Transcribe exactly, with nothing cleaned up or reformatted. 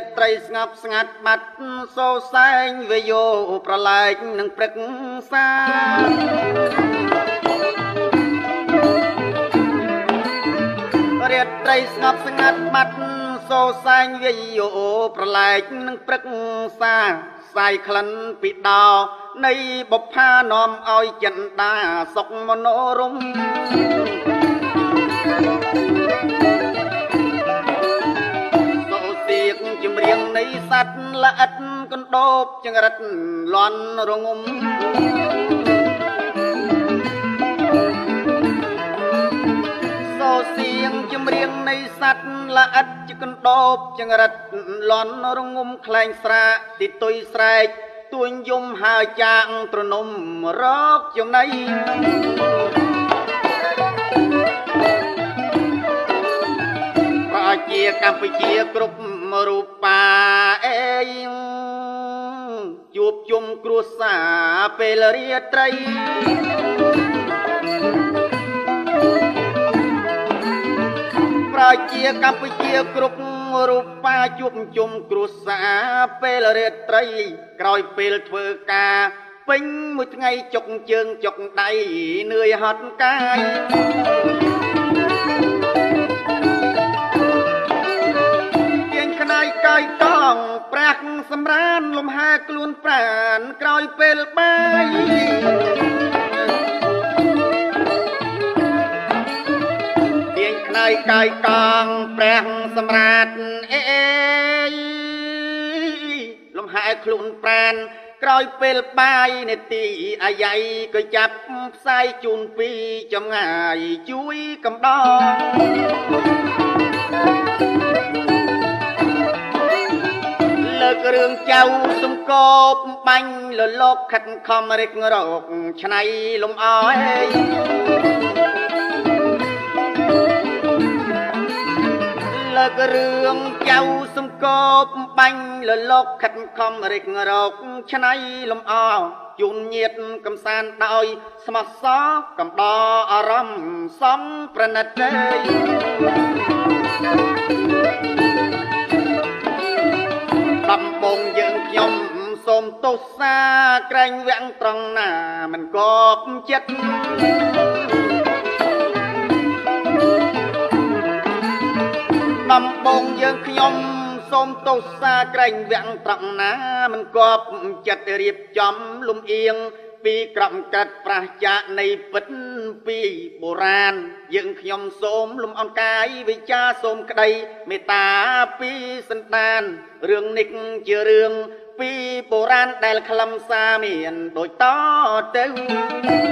ត្រីស្ងប់ស្ងាត់បាត់សូសែងវាយោប្រឡែកនឹងព្រឹកសារាត្រីស្ងប់ស្ងាត់បាត់សូសែងវាយោប្រឡែកនឹងព្រឹកសាសាយក្លិនពីដោនៃបុប្ផានាំឲ្យចិនដាសុកមនោរម្យសូសៀកចម្រៀងនៃសัตว์ល្អិតកណ្ដោបចង្រិតលន់រងំសូសៀងចម្រៀងនៃសัตว์ល្អិតកណ្ដោបចង្រិតលន់រងំខ្លែងស្រាកទីទុយស្រែកទួញយំហើចាងត្រនំរកចំណៃប្រជាកម្ពុជាគ្រប់រូបាអេជួបជុំគ្រួសារពេលរាត្រីប្រជាកម្ពុជាគ្រប់រូបាជួបជុំគ្រួសារពេលរាត្រីក្រោយពេលធ្វើការពេញមួយថ្ងៃចុកជើងចុកដៃនឿយហត់កាយទៀងក្នាយកាយតងប្រាក់សម្រានលំហែខ្លួនប្រានក្រោយពេលបាយកាយកាយកងព្រះសម្រាប់អេលំហែខ្លួនប្រានក្រោយពេលបាយនេតិអាយ៉ៃក៏ចាប់ផ្សាយជូនពីចម្ងាយជួយកំដរលើករឿងចៅសំកបបាញ់លលោកខិតខំរិករកឆ្នៃលំអើយលើករឿងចៅសំកបបាញ់លលោកខិតខំរិករកឆ្នៃលំអជូនញាតកំសាន្តដោយស្មោះសរកំដរអារម្មណ៍សំប្រណិតទេដំបងយើងខ្ញុំសូមទោសាក្រែងវាំងត្រង់ណាមិនកបចិត្តដំបងយើងខ្ញុំសូមទោសាក្រែងវាំងត្រង់ណាមិនកបចិត្តរៀបចំលំអៀងពីក្រំកាត់ប្រះចាកនៃពិតពីបុរាណយើងខ្ញុំសូមលំអរកាយវិចាសូមក្តីមេត្តាពីសន្តានរឿងនេះជារឿងពីបុរាណដែលខ្លឹមសារមានដូចតទៅ